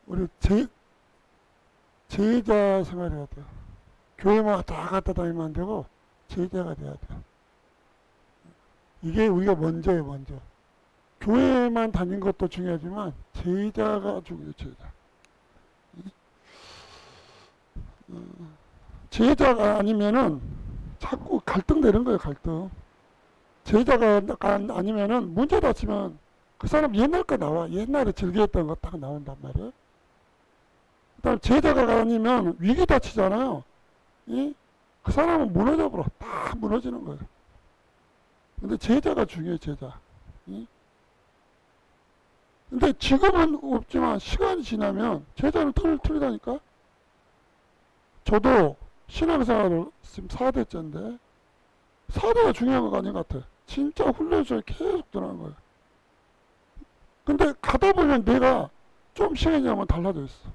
우리 제자 생활해야 돼요. 교회만 다 갔다 다니면 안 되고 제자가 돼야 돼요. 이게 우리가 먼저예요, 먼저. 교회만 다닌 것도 중요하지만 제자가 중요해요, 제자. 제자가 아니면은 자꾸 갈등되는 거예요, 갈등. 제자가 아니면은 문제다 치면 그 사람 옛날 거 나와. 옛날에 즐겼던 거 딱 나온단 말이에요. 그다음 제자가 아니면 위기 닥치잖아요. 그 사람은 무너져 버려. 다 무너지는 거예요. 근데 제자가 중요해요, 제자. 근데 지금은 없지만 시간이 지나면 제자는 틀리다니까. 저도 신앙생활을 지금 4대째인데 4대가 중요한 거 아닌 것 같아. 진짜 훈련소에 계속 들어간 거예요. 근데 가다 보면 내가 좀 시간이 지나면 달라져 있어.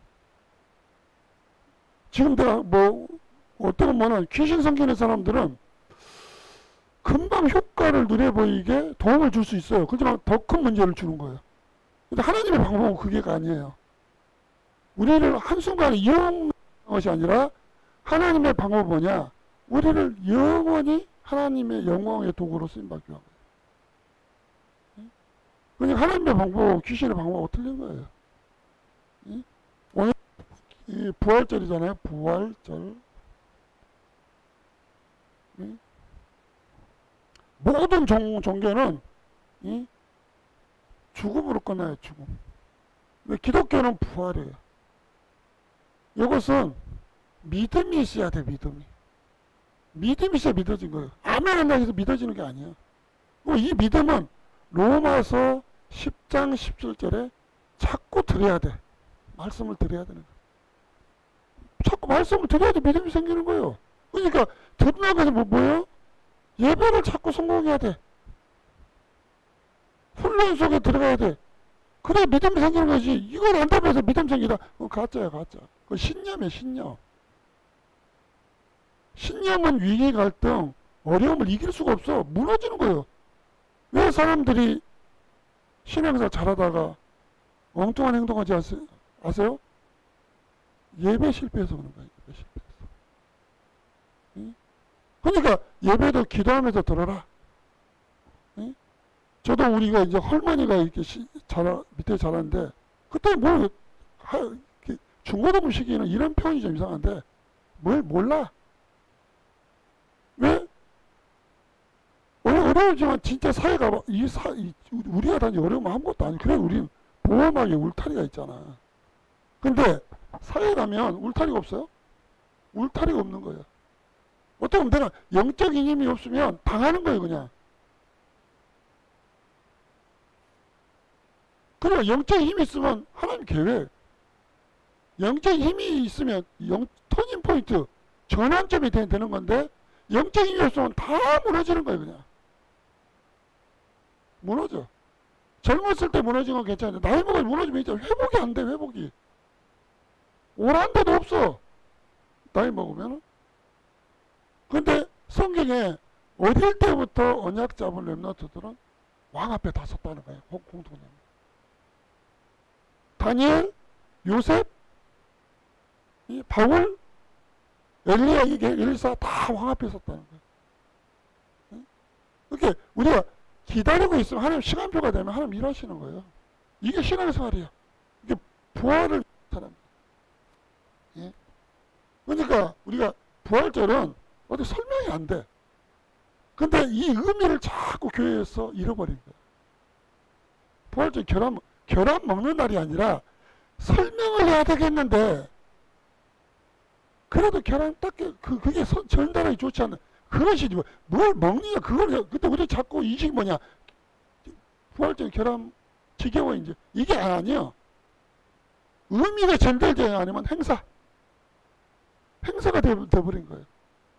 지금 내가 뭐 어떤 거는 귀신 섬기는 사람들은 금방 효과를 눈에 보이게 도움을 줄 수 있어요. 그렇지만 더 큰 문제를 주는 거예요. 근데 하나님의 방법은 그게 아니에요. 우리를 한순간에 이용하는 것이 아니라 하나님의 방법은 뭐냐? 우리를 영원히 하나님의 영광의 도구로 쓰임받기 위한 거예요. 그러니까 하나님의 방법, 귀신의 방법은 틀린 거예요. 오늘 부활절이잖아요. 부활절. 모든 종교는 죽음으로 끝나요. 죽음. 근데 기독교는 부활이에요. 이것은 믿음이 있어야 돼. 믿음이 있어야 믿어진 거예요. 아멘 한다고 해서 믿어지는 게 아니에요. 이 믿음은 로마서 10장 17절에 자꾸 드려야 돼. 말씀을 드려야 되는 거예요. 자꾸 말씀을 드려야 돼. 믿음이 생기는 거예요. 그러니까 듣는 것은 뭐예요? 예배를 자꾸 성공해야 돼. 훈련 속에 들어가야 돼. 그래 믿음이 생기는 거지. 이걸 안다고 해서 믿음 생기다. 그건 가짜야, 가짜. 그건 신념이야, 신념. 신념은 위기, 갈등, 어려움을 이길 수가 없어. 무너지는 거예요. 왜 사람들이 신앙생활 잘하다가 엉뚱한 행동하지 아세요? 예배 실패해서 그런 거예요. 예배 실패해서. 그러니까 예배도 기도하면서 들어라. 저도 우리가 이제 할머니가 이렇게 밑에 자랐는데 그때 뭘 중고등부 시기에는 이런 표현이 좀 이상한데 뭘 몰라. 왜? 어려우지만 진짜 사회가 우리가 다니 어려우면 아무것도 아니고 그래 우리는 보호막에 울타리가 있잖아. 근데 사회 가면 울타리가 없어요? 울타리가 없는 거예요. 어떻게 보면 내가 영적인 힘이 없으면 당하는 거예요, 그냥. 그러니까 영적인 힘이 있으면 하나님 계획. 영적인 힘이 있으면 터닝 포인트, 전환점이 되는 건데 영적인 힘이 없으면 다 무너지는 거예요, 그냥. 무너져. 젊었을 때 무너진 건 괜찮은데 나이 먹어서 무너지면 이제 회복이 안 돼, 회복이. 오란 데도 없어. 나이 먹으면. 근데 성경에 어릴 때부터 언약 잡은 렘넌트들은 왕 앞에 다 섰다는 거예요. 공통점. 다니엘, 요셉, 바울, 엘리야, 엘리사 다 왕 앞에 섰다는 거예요. 그렇게 우리가 기다리고 있으면 하나님 시간표가 되면 하나님 일하시는 거예요. 이게 신앙생활이에요. 이게 부활을 사람. 그러니까 우리가 부활절은 어디 설명이 안 돼. 근데 이 의미를 자꾸 교회에서 잃어버린 거예요. 부활절 결함 먹는 날이 아니라 설명을 해야 되겠는데 그래도 결함 딱 그게 전달하기 좋지 않나. 그것이 뭘 먹느냐 그걸. 그때 우리 자꾸 이식이 뭐냐 부활절 결함 지겨워 이제 이게 아니에요. 의미가 전달되지 않으면 행사가 돼버린 거예요.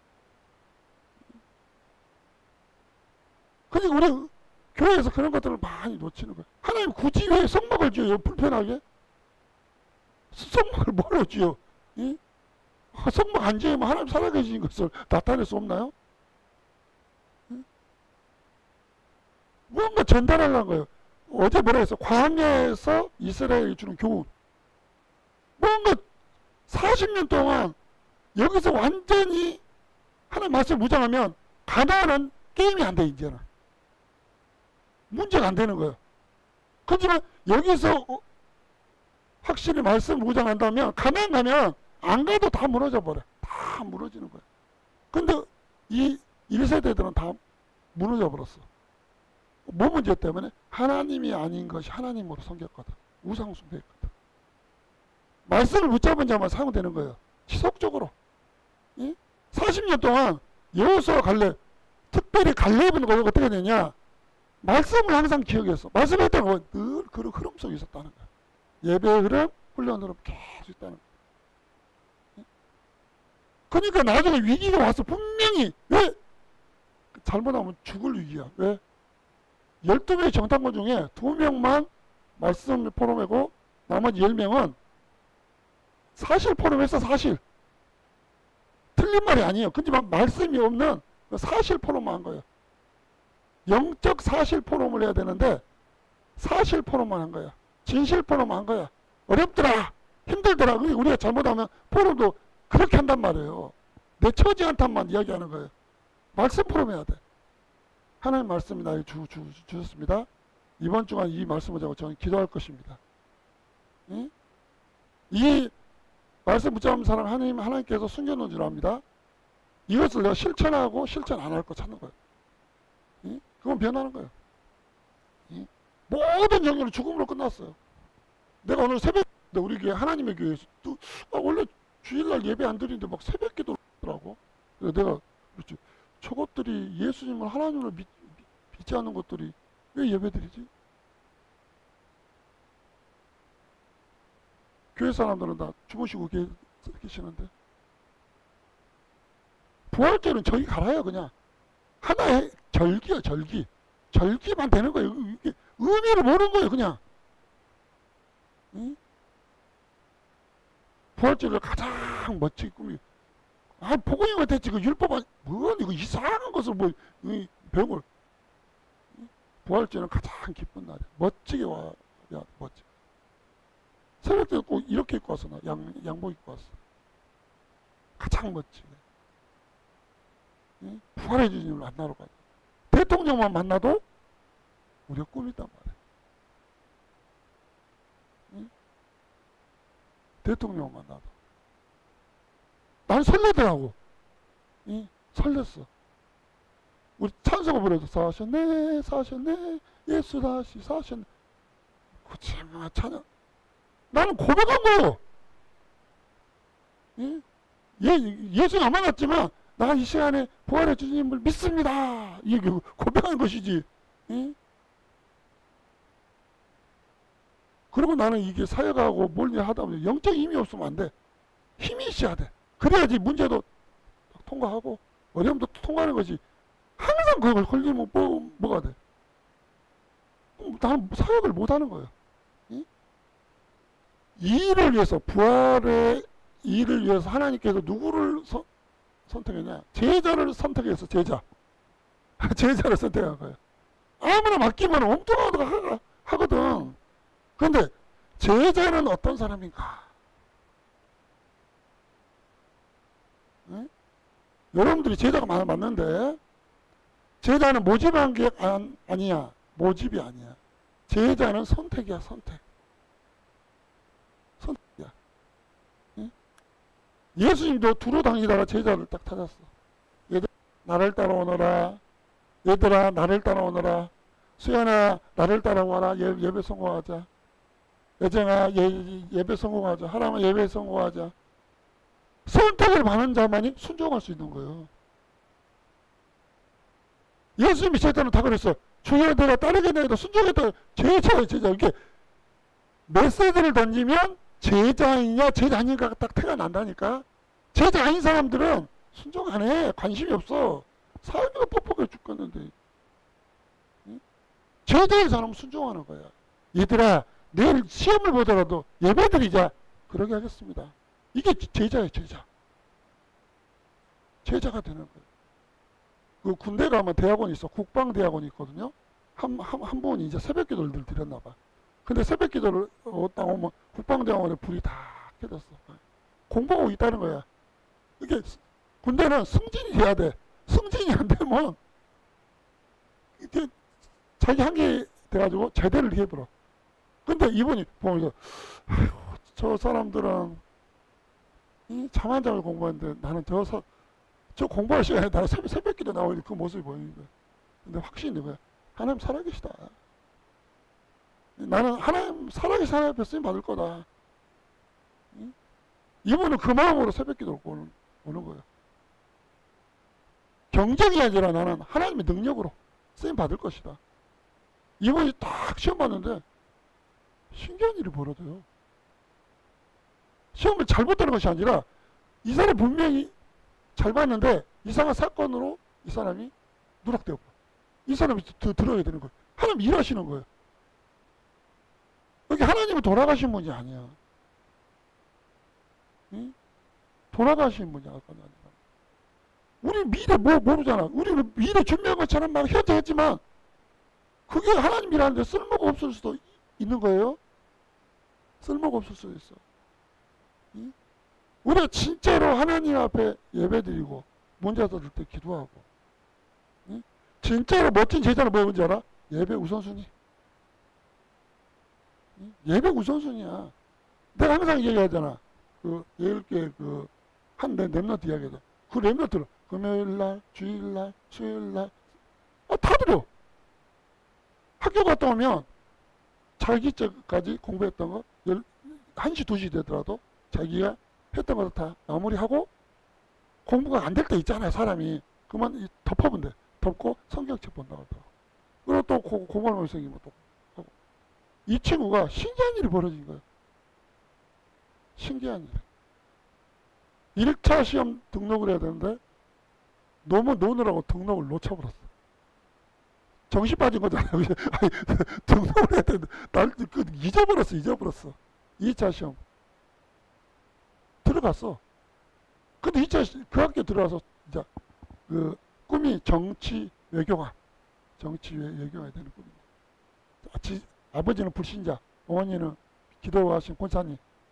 그러니까 우리 교회에서 그런 것들을 많이 놓치는 거예요. 하나님 굳이 왜 성막을 지어요? 불편하게? 성막을 뭘로 지어? 성막 안 지으면 하나님 살아계신 것을 나타낼 수 없나요? 뭔가 전달하려는 거예요. 어제 뭐라 했어? 광야에서 이스라엘이 주는 교훈. 뭔가 40년 동안 여기서 완전히 하나님 말씀 무장하면 가나안은 게임이 안 돼. 이제는 문제가 안 되는 거예요. 그렇지만 여기서 확실히 말씀 무장한다면 가나안 가면 안 가도 다 무너져 버려. 다 무너지는 거예요. 근데 이 1세대들은 다 무너져 버렸어. 뭐 문제 때문에? 하나님이 아닌 것이 하나님으로 섬겼거든. 우상 숭배했거든. 말씀을 붙잡은 자만 사용되는 거예요. 지속적으로. 예? 40년 동안 여호수아 갈렙, 특별히 갈렙은 어떻게 되냐? 말씀을 항상 기억했어. 말씀했다는 건 늘 그 흐름 속에 있었다는 거야. 예배의 흐름, 훈련 흐름 계속 있다는 거야. 예? 그러니까 나중에 위기가 와서 분명히 왜? 잘못하면 죽을 위기야. 왜? 12명의 정탐꾼 중에 2명만 말씀을 포럼하고 나머지 10명은 사실 포럼했어. 사실. 틀린 말이 아니에요. 그렇지만 말씀이 없는 사실 포럼만 한 거예요. 영적 사실 포럼을 해야 되는데 사실 포럼만 한 거야. 진실 포럼만 한 거야. 어렵더라. 힘들더라. 우리가 잘못하면 포럼도 그렇게 한단 말이에요. 내 처지 한탄만 이야기하는 거예요. 말씀 포럼 해야 돼. 하나님 말씀이 나에게 주셨습니다. 이번 주간 이 말씀을 잡고 저는 기도할 것입니다. 예? 이 말씀 붙잡은 사람 하나님께서 숨겨놓은 줄 압니다. 이것을 내가 실천하고 실천 안 할 거 찾는 거예요. 예? 그건 변하는 거예요. 예? 모든 정의는 죽음으로 끝났어요. 내가 오늘 새벽 우리 교회 하나님의 교회에서 또 원래 주일날 예배 안 드리는데 막 새벽 기도하더라고. 그래서 내가 그렇지. 저것들이 예수님을 하나님으로 믿지 않는 것들이 왜 예배드리지? 교회 사람들은 다 주무시고 계시는데 부활절은 저기 갈아요. 그냥 하나의 절기야. 절기만 되는 거예요. 이게 의미를 모르는 거예요. 그냥 응? 부활절을 가장 멋지게 꾸미 복음이 됐지. 그 율법 이거 이상한 것을 배운 부활절은 가장 기쁜 날이야. 멋지게 와야 멋지게. 새벽 때 꼭 이렇게 입고 왔어. 나 양복 입고 왔어. 가장 멋지게. 예? 부활의 주님을 만나러 가자. 대통령만 만나도 우리가 꿈이단 말이야. 예? 대통령 만나도. 난 설레더라고. 예? 설렜어. 우리 찬송을 부르도 사셨네, 사셨네, 예수 다시 사셨네. 그치, 찬양. 나는 고백한 거예요. 예? 예수는 안 만났지만 나 이 시간에 부활의 주님을 믿습니다. 이게 고백하는 것이지. 예? 그리고 나는 이게 사역하고 뭘 하다 보면 영적 힘이 없으면 안 돼. 힘이 있어야 돼. 그래야지 문제도 통과하고 어려움도 통과하는 것이. 항상 그걸 걸리면 뭐가 돼? 나는 사역을 못하는 거예요. 예? 이 일을 위해서, 부활의 일을 위해서 하나님께서 누구를 선택했냐? 제자를 선택해서 제자를 선택한 거예요. 아무나 맡기면 엉뚱하다고 하거든. 그런데 제자는 어떤 사람인가? 예? 여러분들이 제자가 맞는데 제자는 모집한 게 아니야. 모집이 아니야. 제자는 선택이야. 선택이야. 예? 예수님도 두루 다니다가 제자를 딱 찾았어. 얘들 나를 따라오너라. 얘들아 나를 따라오너라. 수연아 나를 따라와라. 예배 성공하자. 여정아 예배 성공하자. 하나만 예배 성공하자. 선택을 받는 자만이 순종할 수 있는 거예요. 예수님이 제자는 다 그랬어. 주여 내가 따르겠다 해도 순종했다. 제자야 제자. 이렇게 메시지를 던지면 제자이냐 제자 아닌가 딱 태가 난다니까. 제자 아닌 사람들은 순종 안 해. 관심이 없어. 삶이가 뻑뻑해 죽겠는데. 제자인 사람은 순종하는 거야. 얘들아 내일 시험을 보더라도 예배드리자. 그러게 하겠습니다. 이게 제자예요. 제자가 되는 거예요. 그 군대 가면 대학원이 있어. 국방대학원이 있거든요. 한 분이 이제 새벽 기도를 드렸나 봐. 근데 새벽 기도를 딱 오면 국방대학원에 불이 다 이렇게 됐어. 공부하고 있다는 거야. 이게 군대는 승진이 돼야 돼. 승진이 안 되면 이게 자기 한계 돼가지고 제대를 해버려. 근데 이분이 보면서 아이고, 저 사람들은 잠 안 자고 공부하는데 나는 저 공부할 시간에 나 새벽기도 나오고 그 모습이 보이는 거야. 근데 확신이 있는 거야. 하나님 살아계시다. 나는 하나님 살아계신 하나님 앞에 쓰임 받을 거다. 이분은 그 마음으로 새벽기도 오는 거예요. 경쟁이 아니라 나는 하나님의 능력으로 쓰임 받을 것이다. 이분이 딱 시험 봤는데 신기한 일이 벌어져요. 시험을 잘 봤다는 것이 아니라 이 사람이 분명히 잘 봤는데 이상한 사건으로 이 사람이 누락되고 이 사람이 들어야 되는 거예요. 하나님 일하시는 거예요. 여기 하나님은 돌아가신 분이 아니야. 응? 돌아가신 분이 아니라. 우리 미래 모르잖아. 우리는 미래 준비한 것처럼 막 현재 했지만 그게 하나님이라는데 쓸모가 없을 수도 있는 거예요. 쓸모가 없을 수도 있어. 응? 우리가 진짜로 하나님 앞에 예배드리고 문제 들을 때 기도하고 응? 진짜로 멋진 제자는 뭔지 알아? 예배 우선순위. 응? 예배 우선순위야. 내가 항상 얘기하잖아. 그 10개 한 랩너트 이야기하잖아. 그 랩너트를 금요일날, 주일날, 수요일날 다 드려. 학교 갔다 오면 자기 때까지 공부했던 거 1시, 2시 되더라도 자기가 했던 것도 다 마무리하고 공부가 안 될 때 있잖아요. 사람이. 그만 덮어본 돼. 덮고 성경책 본다고 하더라고. 그리고 또 공부하는 생기면 또 하고. 이 친구가 신기한 일이 벌어진 거예요. 신기한 일. 1차 시험 등록을 해야 되는데 너무 노느라고 등록을 놓쳐버렸어. 정신 빠진 거잖아요. 등록을 해야 되는데 날 잊어버렸어. 2차 시험 들어갔어. 근데 2차 그 학교 들어가서 이제 그 꿈이 정치 외교가 되는 꿈입니다. 아버지는 불신자, 어머니는 기도하신 권사님.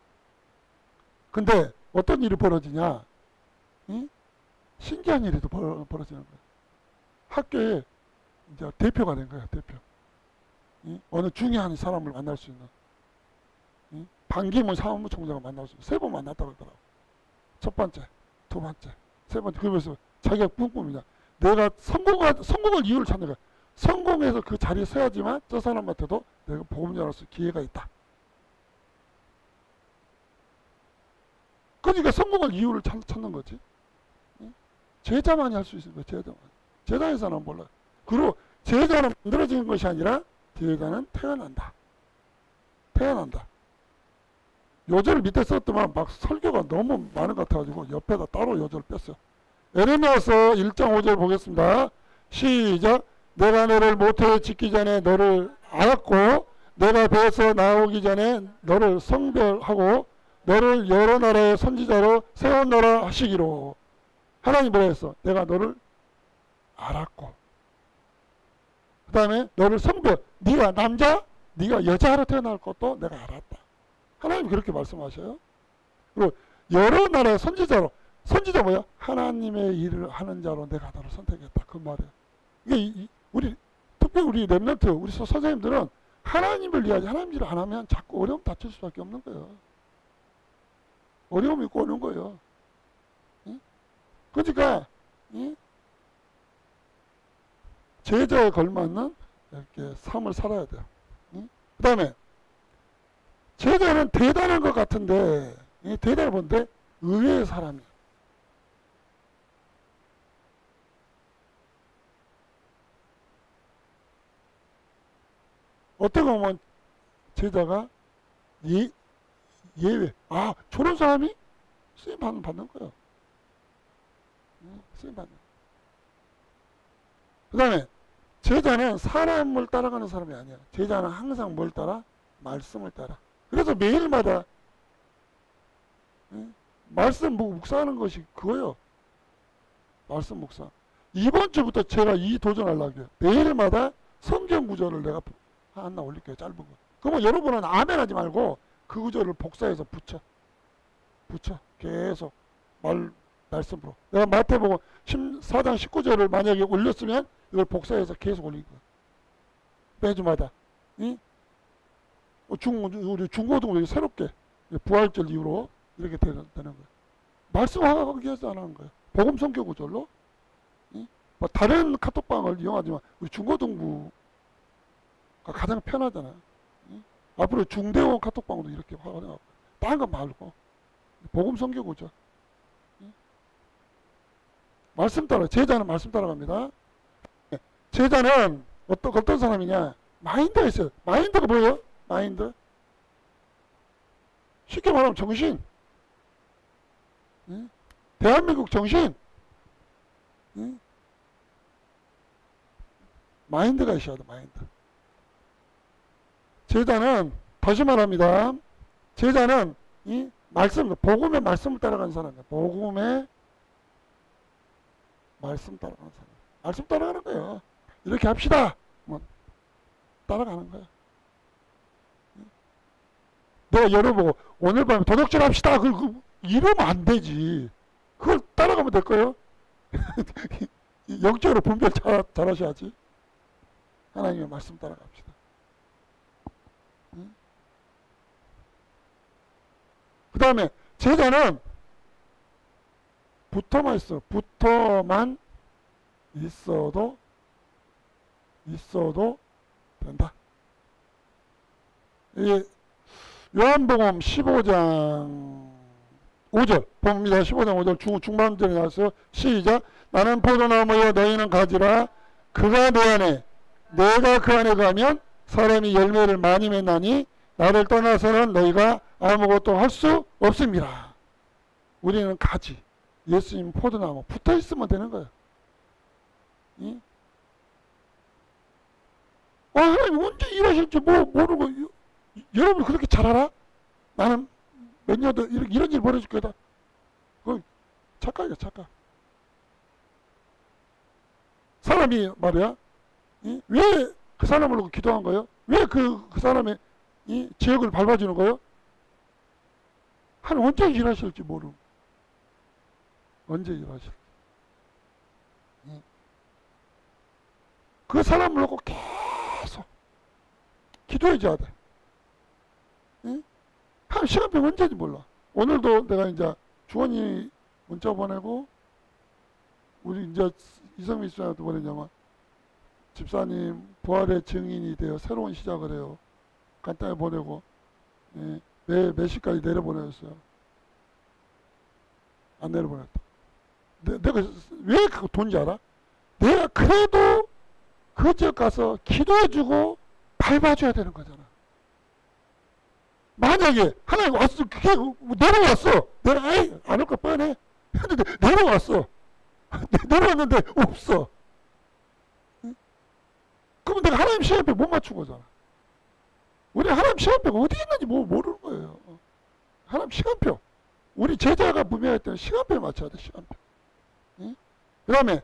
근데 어떤 일이 벌어지냐? 응? 신기한 일이 또 벌어지는 거야. 학교에 이제 대표가 된 거야. 대표. 응? 어느 중요한 사람을 만날 수 있는. 응? 반기문 사무총장을 만날 수 있는. 3번 만났다고 하더라고. 첫 번째, 두 번째, 세 번째. 그러면서 자기가 꿈꾸니다. 내가 성공할 이유를 찾는 거야. 성공해서 그 자리에 서야지만 저 사람한테도 내가 복음 전할 수 기회가 있다. 그러니까 성공할 이유를 찾는 거지. 제자만이 할 수 있는 거야. 제자만. 제자에서는 몰라. 그리고 제자는 만들어지는 것이 아니라 제자는 태어난다. 요절을 밑에 썼더만 막 설교가 너무 많은 것 같아가지고 옆에다 따로 요절을 뺐어요. 에레미야서 1장 5절 보겠습니다. 시작. 내가 너를 모태에 짓기 전에 너를 알았고 내가 배에서 나오기 전에 너를 성별하고 너를 여러 나라의 선지자로 세웠노라 하시기로. 하나님 뭐라 했어? 내가 너를 알았고 그 다음에 너를 성별, 네가 남자, 네가 여자로 태어날 것도 내가 알았다. 하나님 그렇게 말씀하셔요. 그리고 여러 나라의 선지자로. 선지자 뭐야? 하나님의 일을 하는 자로 내가 너를 선택했다. 그 말이에요. 이게 특별히 우리 랩런트, 우리 선생님들은 하나님을 위하지 하나님 일을 안 하면 자꾸 어려움 다칠 수밖에 없는 거예요. 어려움이 있고 오는 거예요. 응? 그러니까 제자에 걸맞는 이렇게 삶을 살아야 돼요. 응? 그 다음에 제자는 대단한 것 같은데 대단한 건데 의외의 사람이에요. 어떻게 보면 제자가 예외. 저런 사람이 쓰임 받는 거예요. 쓰임 받는. 그 다음에 제자는 사람을 따라가는 사람이 아니야. 제자는 항상 뭘 따라? 말씀을 따라. 그래서 매일마다 말씀 묵상하는 것이 그거예요. 말씀 묵상. 이번 주부터 제가 도전하려고 해요. 매일마다 성경 구절을 내가 하나 올릴게요. 짧은 거. 그러면 여러분은 아멘 하지 말고 그 구절을 복사해서 붙여. 붙여. 계속 말씀으로. 내가 마태복음 4장 19절을 만약에 올렸으면 이걸 복사해서 계속 올린 거야. 매주마다. 응? 우리 중고등부 새롭게 부활절 이후로 이렇게 되는 거야. 말씀하기 위해서 안 하는 거야. 복음 성교 구절로. 응? 뭐 다른 카톡방을 이용하지만 우리 중고등부가 가장 편하잖아. 응? 앞으로 중대원 카톡방도 이렇게 활용하고 다른 거 말고 복음 성교 구절. 응? 말씀 따라, 제자는 말씀 따라갑니다. 제자는 어떤 사람이냐? 마인드가 있어요. 마인드가 뭐예요? 마인드. 쉽게 말하면 정신. 응? 대한민국 정신. 응? 마인드가 있어야 돼, 마인드. 제자는, 다시 말합니다. 제자는 이 말씀, 복음의 말씀을 따라가는 사람이에요. 복음의 말씀 따라가는 사람. 말씀 따라가는 거예요. 이렇게 합시다. 뭐 따라가는 거야. 내가 열어보고 오늘 밤에 도덕질 합시다. 이러면 안 되지. 그걸 따라가면 될 거예요. 영적으로 분별 잘 하셔야지. 하나님의 말씀 따라갑시다. 그 다음에 제자는 붙어만 있어. 붙어만 있어도 된다. 이게 요한복음 15장 5절 봅니다. 15장 5절 중반절에 나왔어요. 시작. 나는 포도나무여 너희는 가지라. 그가 내 안에 내가 그 안에 가면 사람이 열매를 많이 맺나니 나를 떠나서는 너희가 아무것도 할 수 없습니다. 우리는 가지. 예수님 포도나무 붙어 있으면 되는 거예요. 응? 하나님 언제 일하실지 모르고 여러분 그렇게 잘 알아? 나는 몇 년 더 이런 일 벌어질 거다. 그 착각이야, 착각. 사람이 말이야. 왜 그 사람을 놓고 기도한 거예요? 왜 그 사람의 지역을 밟아주는 거예요? 하나님 언제 일하실지 모르고. 언제 일하실지. 그 사람을 놓고 계속 기도해줘야 돼. 한 시간표 언제인지 몰라. 오늘도 내가 이제 주원이 문자 보내고, 우리 이제 이성민 씨한테 보내냐면, 집사님 부활의 증인이 되어 새로운 시작을 해요. 간단히 보내고, 몇 시까지 내려보내줬어요. 안 내려보냈다. 내가 왜 그거 돈지 알아? 내가 그래도 그 지역 가서 기도해주고 밟아줘야 되는 거잖아. 만약에 하나님 왔어, 그게 내려왔어. 내가 안 올 거 뻔해. 했는데 내려왔어. 내려왔는데 없어. 그러면 내가 하나님 시간표 못 맞춘 거잖아. 우리 하나님 시간표가 어디 있는지 모르는 거예요. 하나님 시간표. 우리 제자가 분명할 때는 시간표에 맞춰야 돼, 시간표. 그 다음에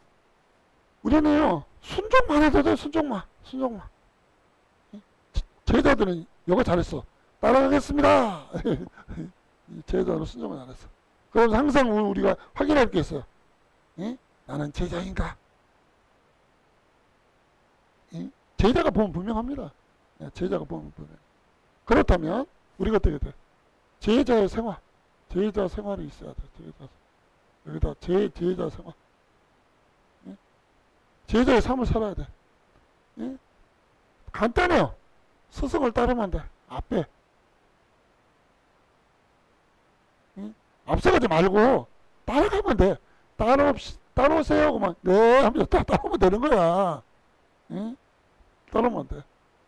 우리는요, 순종만 해도 돼, 순종만. 제자들은 이거 잘했어. 따라가겠습니다. 제자로 순종을 안 했어. 그래서 항상 우리가 확인할 게 있어요. 나는 제자인가? 제자가 보면 분명합니다. 제자가 보면 분명. 그렇다면 우리가 어떻게 돼? 제자의 생활. 제자 생활이 있어야 돼. 여기다 제자 생활. 제자의 삶을 살아야 돼. 간단해요. 스승을 따르면 돼. 앞에. 앞서가지 말고 따라가면 돼. 따라오세요. 그만. 네 하면서 따라오면 되는 거야. 따라오면 돼.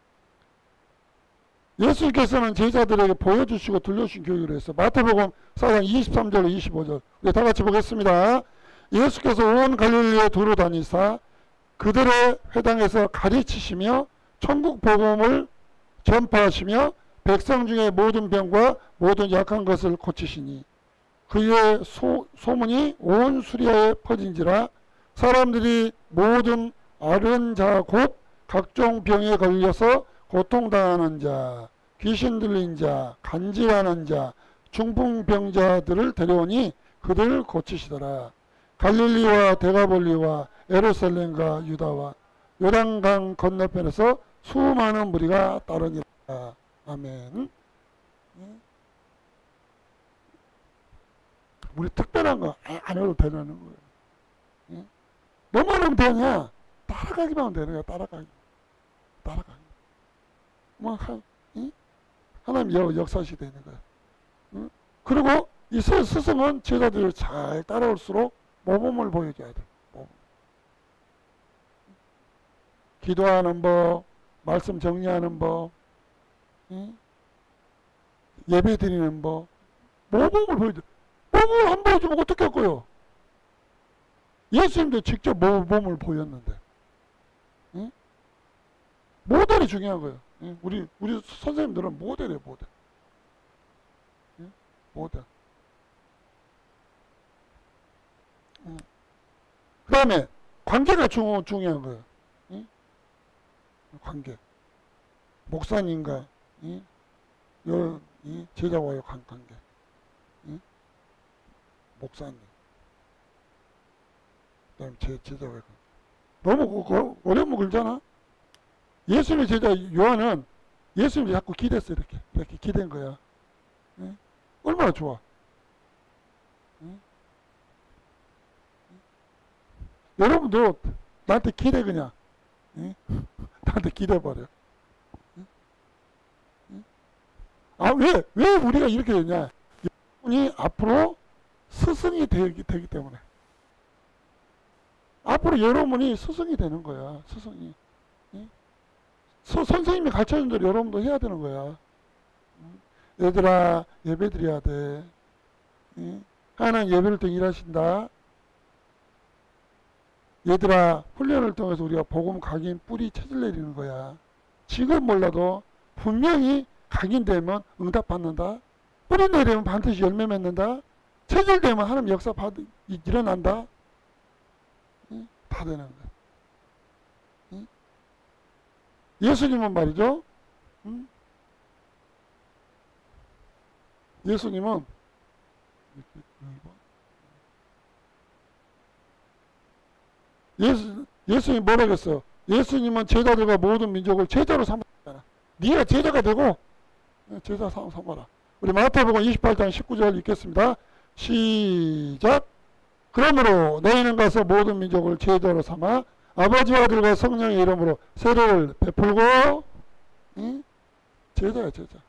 예수님께서는 제자들에게 보여주시고 들려주신 교육을 했어. 마태복음 4장 23절 25절. 우리 다 같이 보겠습니다. 예수께서 온 갈릴리에 두루 다니사 그들의 회당에서 가르치시며 천국 복음을 전파하시며 백성 중에 모든 병과 모든 약한 것을 고치시니 그의 소문이 온 수리아에 퍼진지라. 사람들이 모든 앓은 자 곧 각종 병에 걸려서 고통당하는 자, 귀신 들린 자, 간질하는 자, 중풍병자들을 데려오니 그들을 고치시더라. 갈릴리와 데가볼리와 예루살렘과 유다와 요단강 건너편에서 수많은 무리가 따르니라. 아멘. 우리 특별한 거 안 해도 되는 거예요. 뭐만 하면 되냐? 따라가기만 하면 되는 거야. 따라가기. 뭐 하나님 역사시 되는 거야. 그리고 이 스승은 제자들이 잘 따라올수록 모범을 보여줘야 돼. 모범. 기도하는 법, 말씀 정리하는 법, 예배 드리는 법, 모범을 보여줘. 모범을 안 보여주면 어떻게 할 거예요? 예수님도 직접 모범을 보였는데. 모델이 중요한 거예요. 우리 선생님들은 모델이에요, 모델. 모델. 그 다음에 관계가 중요한 거예요. 관계. 목사님과 제자와의 관계. 목사님. 그 다음에 제자와의 관계. 너무 어려운 거 걸잖아. 예수님의 제자 요한은 예수님이 자꾸 기댔어. 이렇게 기댄 거야. 얼마나 좋아. 여러분도 나한테 기대 그냥. 나한테 기대버려. 왜 우리가 이렇게 되냐. 여러분이 앞으로 스승이 되기 때문에. 앞으로 여러분이 스승이 되는 거야. 스승이. 선생님이 가르쳐준 대로 여러분도 해야 되는 거야. 얘들아, 예배 드려야 돼. 하나님 예배를 통해 일하신다. 얘들아, 훈련을 통해서 우리가 복음 각인 뿌리 채질 내리는 거야. 지금 몰라도 분명히 각인되면 응답받는다. 뿌리 내리면 반드시 열매 맺는다. 채질되면 하나님 역사 일어난다. 다 되는 거야. 예수님은 말이죠. 예수님은 예수님이 뭐라고 했어요? 예수님은 제자들과 모든 민족을 제자로 삼았잖아. 네가 제자가 되고 제자 삼아라. 우리 마태복음 28장 19절 읽겠습니다. 시작. 그러므로 너희는 가서 모든 민족을 제자로 삼아 아버지와 아들과 성령의 이름으로 세례를 베풀고 제자야 제자.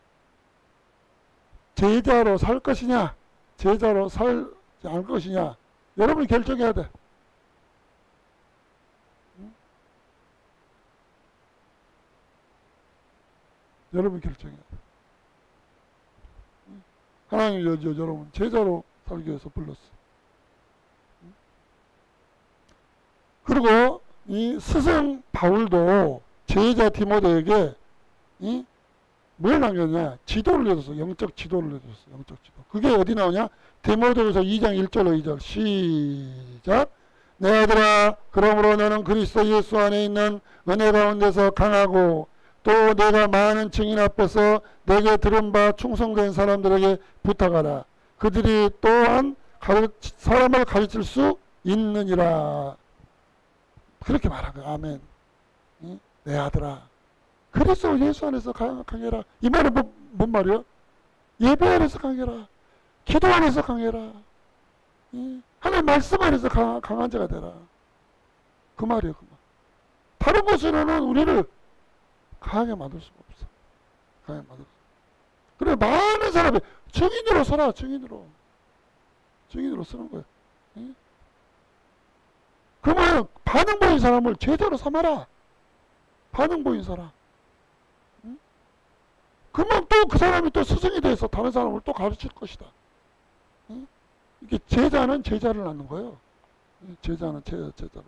제자로 살 것이냐 제자로 살지 않을 것이냐 여러분이 결정해야 돼. 여러분이 결정해야 돼. 하나님이 여러분 제자로 살기 위해서 불렀어. 그리고 이 스승 바울도 제자 디모데에게 뭘 남겼냐? 지도를 내줬어. 영적 지도를 내줬어. 영적 지도. 그게 어디 나오냐? 디모데후서 2장 1절로 2절 시작. 내 아들아 그러므로 너는 그리스도 예수 안에 있는 은혜 가운데서 강하고 또 내가 많은 증인 앞에서 내게 들은 바 충성된 사람들에게 부탁하라. 그들이 또한 사람을 가르칠 수 있느니라. 그렇게 말한 거야. 아멘. 내 아들아 그리스도 예수 안에서 강해라. 이 말은 뭔 말이야? 예배 안에서 강해라. 기도 안에서 강해라. 하나님 말씀 안에서 강한 자가 되라. 그 말이에요. 그 말. 다른 것으로는 우리를 강하게 만들 수가 없어. 강하게 만들 수 없어. 그래 많은 사람이 증인으로 서라. 증인으로 쓰는 거야. 그러면 반응 보인 사람을 제대로 삼아라. 반응 보인 사람. 그러면 또 그 사람이 또 스승이 돼서 다른 사람을 또 가르칠 것이다. 이게 제자는 제자를 낳는 거예요. 제자는 제자를.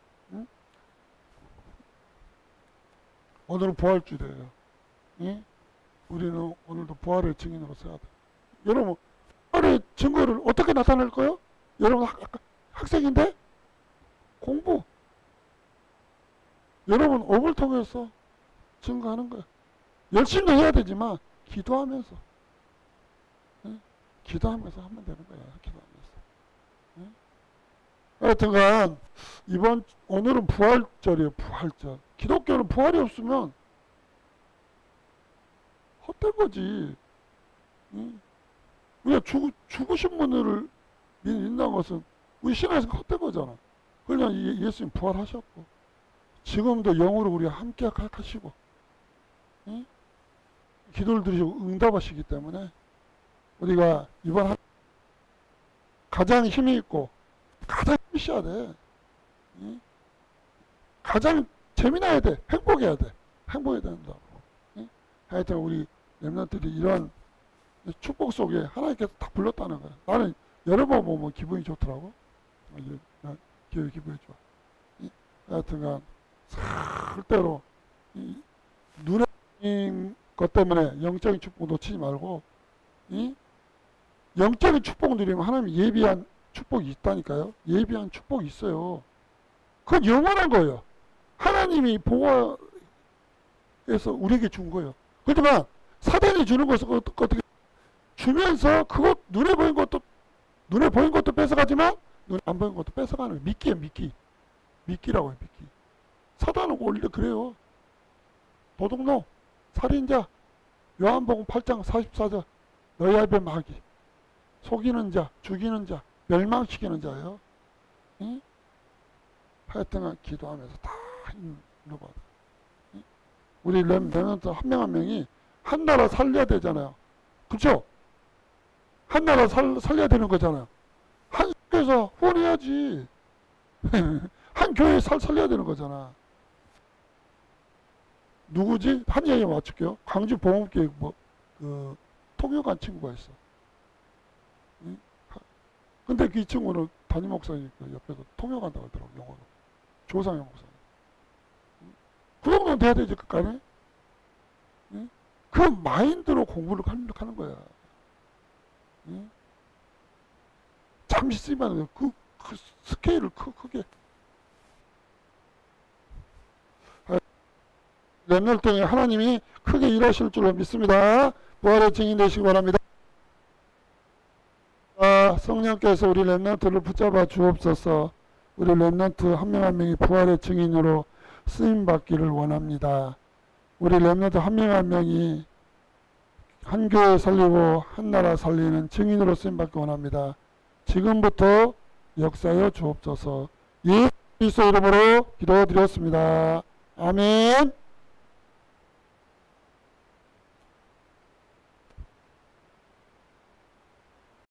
오늘은 부활주일이에요. 우리는 오늘도 부활의 증인으로 서야 돼. 여러분 부활의 증거를 어떻게 나타낼 거예요? 여러분 학생인데 공부. 여러분 업을 통해서 증거하는 거예요. 열심히 해야 되지만 기도하면서 기도하면서 하면 되는 거야. 기도하면서. 응? 하여튼간 오늘은 부활절이에요. 부활절. 기독교는 부활이 없으면 헛된 거지. 응? 우리가 죽으신 분들을 믿는다는 것은 우리 신앙에서 헛된 거잖아. 그러니까 예수님 부활하셨고 지금도 영으로 우리가 함께 하시고, 응? 기도를 들으시고 응답하시기 때문에 우리가 이번 가장 힘이 있고 가장 힘있어야 돼. 응? 가장 재미나야 돼. 행복해야 돼. 행복해야 된다고. 응? 하여튼 우리 렘넌트들이 이런 축복 속에 하나님께서 다 불렀다는 거야. 나는 여러 번 보면 기분이 좋더라고. 기분이 좋아. 하여튼간 절대로 눈에 보이는 것 때문에 영적인 축복 놓치지 말고, 영적인 축복 누리면 하나님이 예비한 축복이 있다니까요. 예비한 축복이 있어요. 그건 영원한 거예요. 하나님이 보호해서 우리에게 준 거예요. 그렇지만 사단이 주는 것을 어떻게 주면서 그것 눈에 보인 것도 뺏어가지만 눈에 안 보인 것도 뺏어가는 거예요. 미끼예요. 미끼라고 해요. 미끼. 사단은 원래 그래요. 도둑놈, 살인자, 요한복음 8장 44절 너희 앞에 마귀, 속이는 자, 죽이는 자, 멸망시키는 자예요. 응? 하여튼 기도하면서 다 힘내봐. 우리 렘넌트 한 명 한 명이 한 나라 살려야 되잖아요. 그렇죠? 한 나라 살려야 되는 거잖아요. 한 교회에서 후원해야지. 한 교회 살려야 되는 거잖아. 누구지? 한 얘기 맞출게요. 광주 보험계획 통역한 친구가 있어. 응? 근데 그 친구는 담임 목사님 옆에서 통역한다고 하더라고. 영어로. 조상영 목사님. 그 정도는 돼야 되지, 끝까지. 응? 그 마인드로 공부를 하는 거야. 응? 잠시 쓰면 그 스케일을 크게. 렘넌트 중에 하나님이 크게 일하실 줄로 믿습니다. 부활의 증인 되시기 바랍니다. 성령께서 우리 렘넌트를 붙잡아 주옵소서. 우리 렘넌트 한 명 한 명이 부활의 증인으로 쓰임받기를 원합니다. 우리 렘넌트 한 명 한 명이 한 교회 살리고 한 나라 살리는 증인으로 쓰임받기 원합니다. 지금부터 역사여 주옵소서. 예수 그리스도 이름으로 기도드렸습니다. 아멘.